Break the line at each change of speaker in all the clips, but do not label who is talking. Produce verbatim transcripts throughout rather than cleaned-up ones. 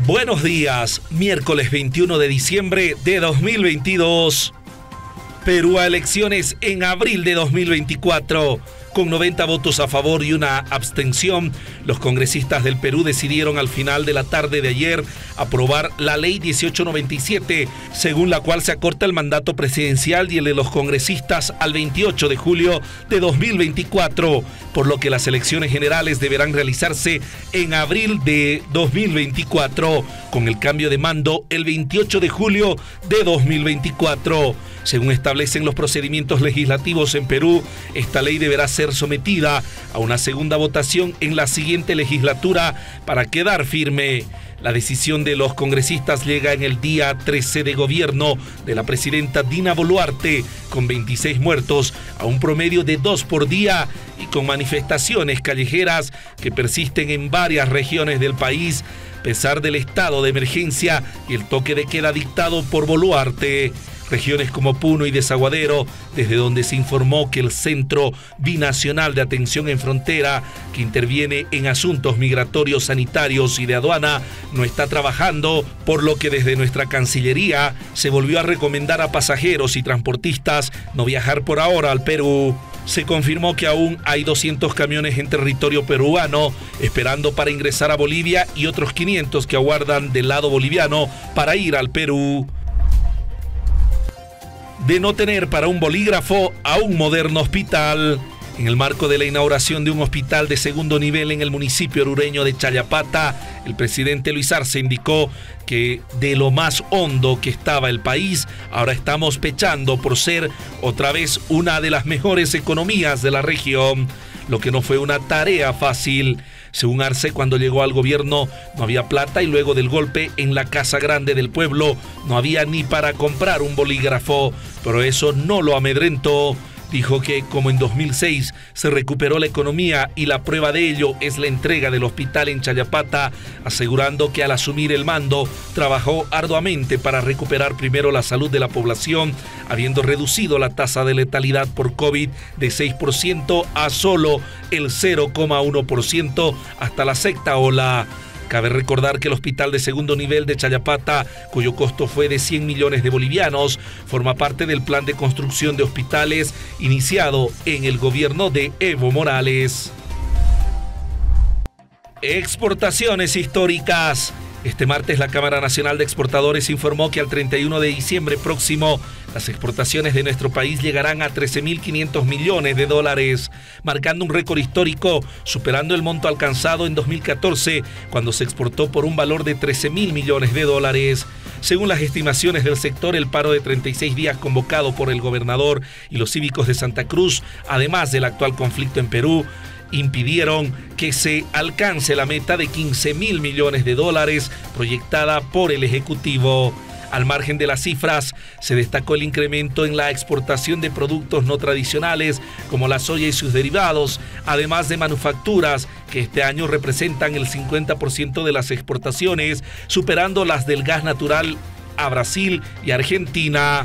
Buenos días, miércoles veintiuno de diciembre de dos mil veintidós. Perú a elecciones en abril de dos mil veinticuatro. Con noventa votos a favor y una abstención, los congresistas del Perú decidieron al final de la tarde de ayer aprobar la ley dieciocho noventa y siete, según la cual se acorta el mandato presidencial y el de los congresistas al veintiocho de julio de dos mil veinticuatro, por lo que las elecciones generales deberán realizarse en abril de dos mil veinticuatro, con el cambio de mando el veintiocho de julio de dos mil veinticuatro. Según establecen los procedimientos legislativos en Perú, esta ley deberá ser sometida a una segunda votación en la siguiente legislatura para quedar firme. La decisión de los congresistas llega en el día trece de gobierno de la presidenta Dina Boluarte, con veintiséis muertos, a un promedio de dos por día y con manifestaciones callejeras que persisten en varias regiones del país, a pesar del estado de emergencia y el toque de queda dictado por Boluarte. Regiones como Puno y Desaguadero, desde donde se informó que el Centro Binacional de Atención en Frontera, que interviene en asuntos migratorios, sanitarios y de aduana, no está trabajando, por lo que desde nuestra Cancillería se volvió a recomendar a pasajeros y transportistas no viajar por ahora al Perú. Se confirmó que aún hay doscientos camiones en territorio peruano esperando para ingresar a Bolivia y otros quinientos que aguardan del lado boliviano para ir al Perú. De no tener para un bolígrafo a un moderno hospital. En el marco de la inauguración de un hospital de segundo nivel en el municipio orureño de Chayapata, el presidente Luis Arce indicó que de lo más hondo que estaba el país, ahora estamos pechando por ser otra vez una de las mejores economías de la región, lo que no fue una tarea fácil. Según Arce, cuando llegó al gobierno no había plata y luego del golpe en la Casa Grande del Pueblo no había ni para comprar un bolígrafo, pero eso no lo amedrentó. Dijo que como en dos mil seis se recuperó la economía y la prueba de ello es la entrega del hospital en Chayapata, asegurando que al asumir el mando trabajó arduamente para recuperar primero la salud de la población, habiendo reducido la tasa de letalidad por COVID de seis por ciento a solo el cero coma uno por ciento hasta la sexta ola. Cabe recordar que el hospital de segundo nivel de Chayapata, cuyo costo fue de cien millones de bolivianos, forma parte del plan de construcción de hospitales iniciado en el gobierno de Evo Morales. Exportaciones históricas. Este martes la Cámara Nacional de Exportadores informó que al treinta y uno de diciembre próximo las exportaciones de nuestro país llegarán a trece mil quinientos millones de dólares, marcando un récord histórico, superando el monto alcanzado en dos mil catorce, cuando se exportó por un valor de trece mil millones de dólares. Según las estimaciones del sector, el paro de treinta y seis días convocado por el gobernador y los cívicos de Santa Cruz, además del actual conflicto en Perú, impidieron que se alcance la meta de quince mil millones de dólares proyectada por el Ejecutivo. Al margen de las cifras, se destacó el incremento en la exportación de productos no tradicionales como la soya y sus derivados, además de manufacturas que este año representan el cincuenta por ciento de las exportaciones, superando las del gas natural a Brasil y Argentina.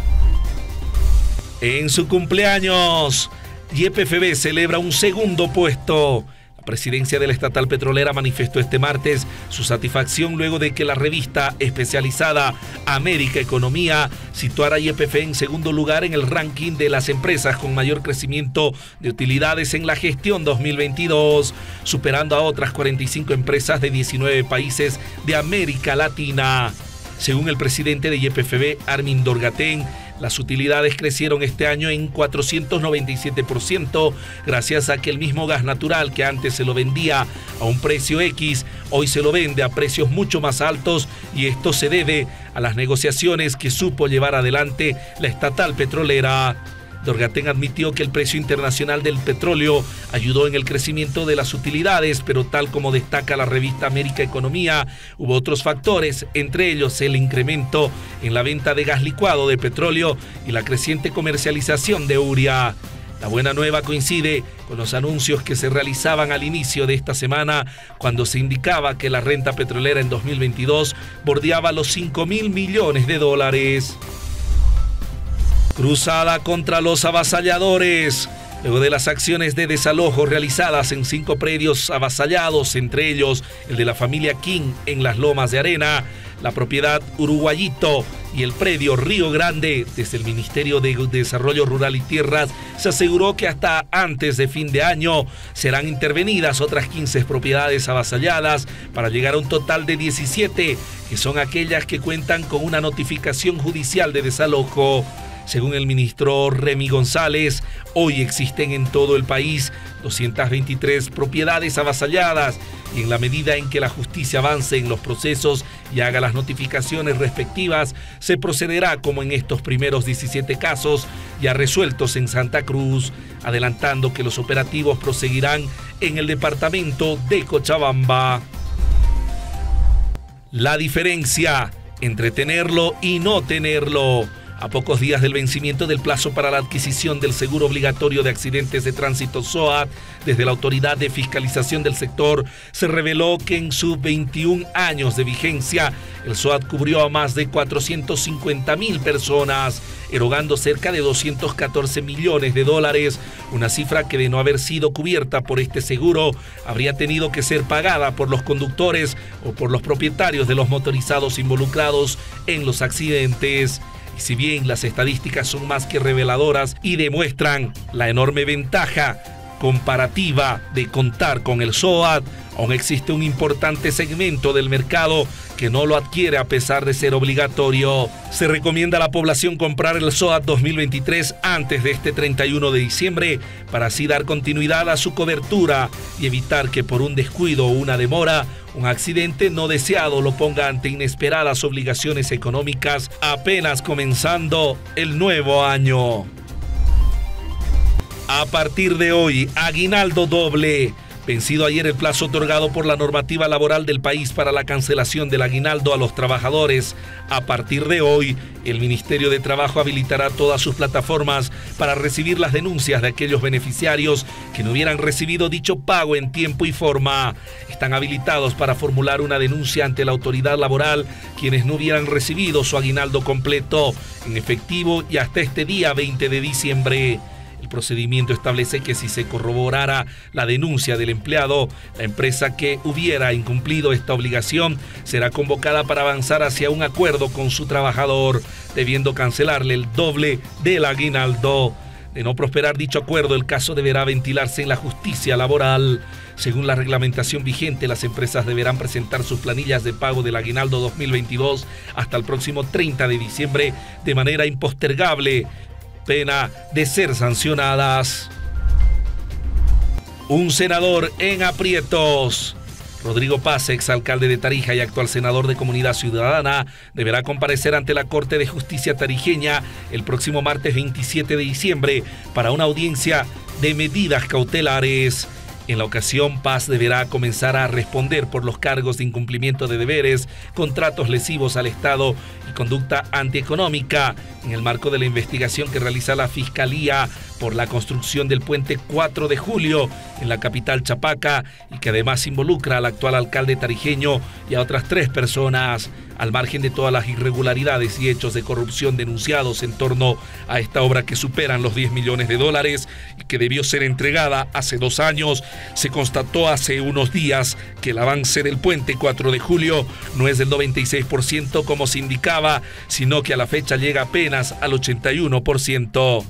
En su cumpleaños, Y P F B celebra un segundo puesto. La presidencia de la estatal petrolera manifestó este martes su satisfacción luego de que la revista especializada América Economía situara a Y P F B en segundo lugar en el ranking de las empresas con mayor crecimiento de utilidades en la gestión dos mil veintidós, superando a otras cuarenta y cinco empresas de diecinueve países de América Latina. Según el presidente de Y P F B, Armin Dorgatén, las utilidades crecieron este año en cuatrocientos noventa y siete por ciento gracias a que el mismo gas natural que antes se lo vendía a un precio X, hoy se lo vende a precios mucho más altos, y esto se debe a las negociaciones que supo llevar adelante la estatal petrolera. Dorgatén admitió que el precio internacional del petróleo ayudó en el crecimiento de las utilidades, pero tal como destaca la revista América Economía, hubo otros factores, entre ellos el incremento en la venta de gas licuado de petróleo y la creciente comercialización de urea. La buena nueva coincide con los anuncios que se realizaban al inicio de esta semana, cuando se indicaba que la renta petrolera en dos mil veintidós bordeaba los cinco mil millones de dólares. Cruzada contra los avasalladores. Luego de las acciones de desalojo realizadas en cinco predios avasallados, entre ellos el de la familia King en las Lomas de Arena, la propiedad Uruguayito y el predio Río Grande, desde el Ministerio de Desarrollo Rural y Tierras se aseguró que hasta antes de fin de año serán intervenidas otras quince propiedades avasalladas para llegar a un total de diecisiete, que son aquellas que cuentan con una notificación judicial de desalojo. Según el ministro Remy González, hoy existen en todo el país doscientas veintitrés propiedades avasalladas y en la medida en que la justicia avance en los procesos y haga las notificaciones respectivas, se procederá como en estos primeros diecisiete casos ya resueltos en Santa Cruz, adelantando que los operativos proseguirán en el departamento de Cochabamba. La diferencia entre tenerlo y no tenerlo. A pocos días del vencimiento del plazo para la adquisición del seguro obligatorio de accidentes de tránsito S O A T, desde la Autoridad de Fiscalización del Sector se reveló que en sus veintiún años de vigencia, el S O A T cubrió a más de cuatrocientas cincuenta mil personas, erogando cerca de doscientos catorce millones de dólares, una cifra que de no haber sido cubierta por este seguro, habría tenido que ser pagada por los conductores o por los propietarios de los motorizados involucrados en los accidentes. Si bien las estadísticas son más que reveladoras y demuestran la enorme ventaja comparativa de contar con el S O A T, aún existe un importante segmento del mercado que no lo adquiere a pesar de ser obligatorio. Se recomienda a la población comprar el S O A T dos mil veintitrés antes de este treinta y uno de diciembre para así dar continuidad a su cobertura y evitar que por un descuido o una demora un accidente no deseado lo ponga ante inesperadas obligaciones económicas apenas comenzando el nuevo año. A partir de hoy, aguinaldo doble. Vencido ayer el plazo otorgado por la normativa laboral del país para la cancelación del aguinaldo a los trabajadores, a partir de hoy, el Ministerio de Trabajo habilitará todas sus plataformas para recibir las denuncias de aquellos beneficiarios que no hubieran recibido dicho pago en tiempo y forma. Están habilitados para formular una denuncia ante la autoridad laboral quienes no hubieran recibido su aguinaldo completo en efectivo y hasta este día veinte de diciembre. El procedimiento establece que si se corroborara la denuncia del empleado, la empresa que hubiera incumplido esta obligación será convocada para avanzar hacia un acuerdo con su trabajador, debiendo cancelarle el doble del aguinaldo. De no prosperar dicho acuerdo, el caso deberá ventilarse en la justicia laboral. Según la reglamentación vigente, las empresas deberán presentar sus planillas de pago del aguinaldo dos mil veintidós hasta el próximo treinta de diciembre de manera impostergable, pena de ser sancionadas. Un senador en aprietos. Rodrigo Paz, exalcalde de Tarija y actual senador de Comunidad Ciudadana, deberá comparecer ante la Corte de Justicia tarijeña el próximo martes veintisiete de diciembre para una audiencia de medidas cautelares. En la ocasión, Paz deberá comenzar a responder por los cargos de incumplimiento de deberes, contratos lesivos al Estado y conducta antieconómica en el marco de la investigación que realiza la Fiscalía por la construcción del puente cuatro de julio en la capital Chapaca y que además involucra al actual alcalde tarijeño y a otras tres personas, al margen de todas las irregularidades y hechos de corrupción denunciados en torno a esta obra que superan los diez millones de dólares y que debió ser entregada hace dos años. Se constató hace unos días que el avance del puente cuatro de julio no es del noventa y seis por ciento como se indicaba, sino que a la fecha llega apenas al ochenta y uno por ciento.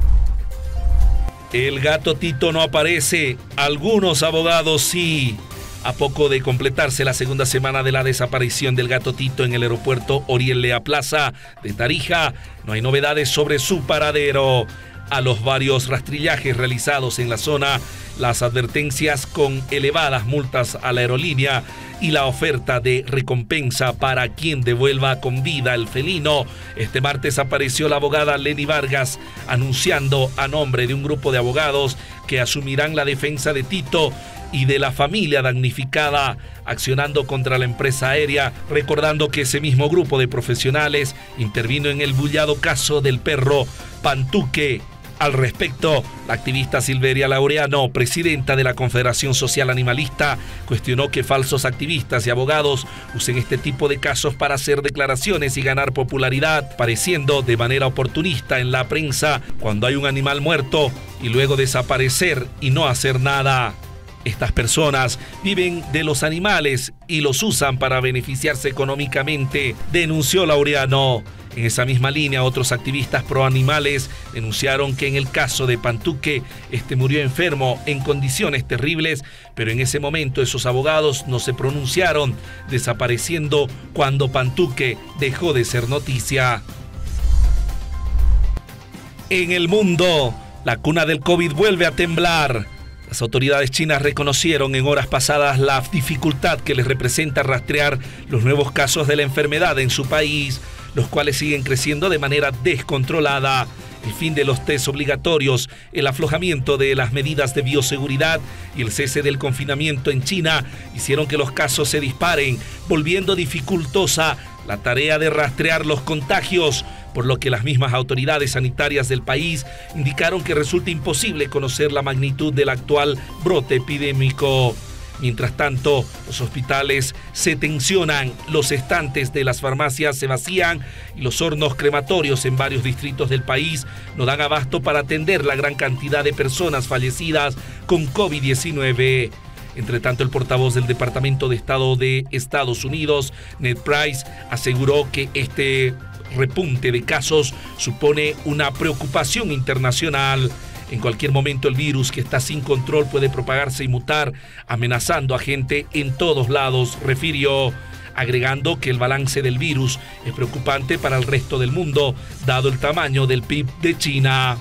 El gato Tito no aparece, algunos abogados sí. A poco de completarse la segunda semana de la desaparición del gato Tito en el aeropuerto Oriel Lea Plaza de Tarija, no hay novedades sobre su paradero. A los varios rastrillajes realizados en la zona, las advertencias con elevadas multas a la aerolínea y la oferta de recompensa para quien devuelva con vida el felino. Este martes apareció la abogada Lenny Vargas anunciando a nombre de un grupo de abogados que asumirán la defensa de Tito y de la familia damnificada, accionando contra la empresa aérea, recordando que ese mismo grupo de profesionales intervino en el bullado caso del perro Pantuque. Al respecto, la activista Silveria Laureano, presidenta de la Confederación Social Animalista, cuestionó que falsos activistas y abogados usen este tipo de casos para hacer declaraciones y ganar popularidad, pareciendo de manera oportunista en la prensa cuando hay un animal muerto y luego desaparecer y no hacer nada. Estas personas viven de los animales y los usan para beneficiarse económicamente, denunció Laureano. En esa misma línea, otros activistas proanimales denunciaron que en el caso de Pantuque, este murió enfermo en condiciones terribles, pero en ese momento esos abogados no se pronunciaron, desapareciendo cuando Pantuque dejó de ser noticia. En el mundo, la cuna del COVID vuelve a temblar. Las autoridades chinas reconocieron en horas pasadas la dificultad que les representa rastrear los nuevos casos de la enfermedad en su país, los cuales siguen creciendo de manera descontrolada. El fin de los test obligatorios, el aflojamiento de las medidas de bioseguridad y el cese del confinamiento en China hicieron que los casos se disparen, volviendo dificultosa la tarea de rastrear los contagios, por lo que las mismas autoridades sanitarias del país indicaron que resulta imposible conocer la magnitud del actual brote epidémico. Mientras tanto, los hospitales se tensionan, los estantes de las farmacias se vacían y los hornos crematorios en varios distritos del país no dan abasto para atender la gran cantidad de personas fallecidas con COVID diecinueve. Entre tanto, el portavoz del Departamento de Estado de Estados Unidos, Ned Price, aseguró que este repunte de casos supone una preocupación internacional. En cualquier momento el virus, que está sin control, puede propagarse y mutar, amenazando a gente en todos lados, refirió, agregando que el balance del virus es preocupante para el resto del mundo, dado el tamaño del P I B de China.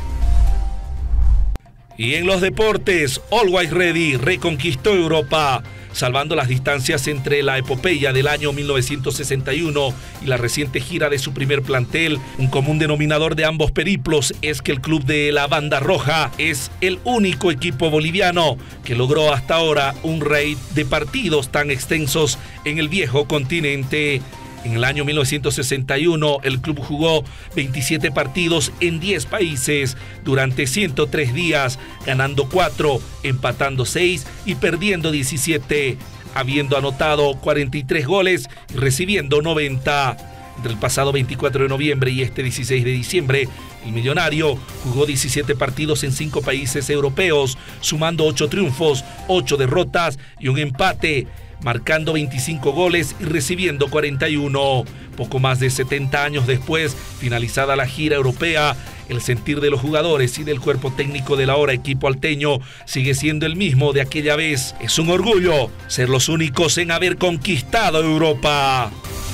Y en los deportes, Always Ready reconquistó Europa, salvando las distancias entre la epopeya del año mil novecientos sesenta y uno y la reciente gira de su primer plantel. Un común denominador de ambos periplos es que el club de la Banda Roja es el único equipo boliviano que logró hasta ahora un raid de partidos tan extensos en el viejo continente. En el año mil novecientos sesenta y uno, el club jugó veintisiete partidos en diez países durante ciento tres días, ganando cuatro, empatando seis y perdiendo diecisiete, habiendo anotado cuarenta y tres goles y recibiendo noventa. Entre el pasado veinticuatro de noviembre y este dieciséis de diciembre, el millonario jugó diecisiete partidos en cinco países europeos, sumando ocho triunfos, ocho derrotas y un empate, marcando veinticinco goles y recibiendo cuarenta y uno. Poco más de setenta años después, finalizada la gira europea, el sentir de los jugadores y del cuerpo técnico del ahora equipo alteño sigue siendo el mismo de aquella vez. Es un orgullo ser los únicos en haber conquistado Europa.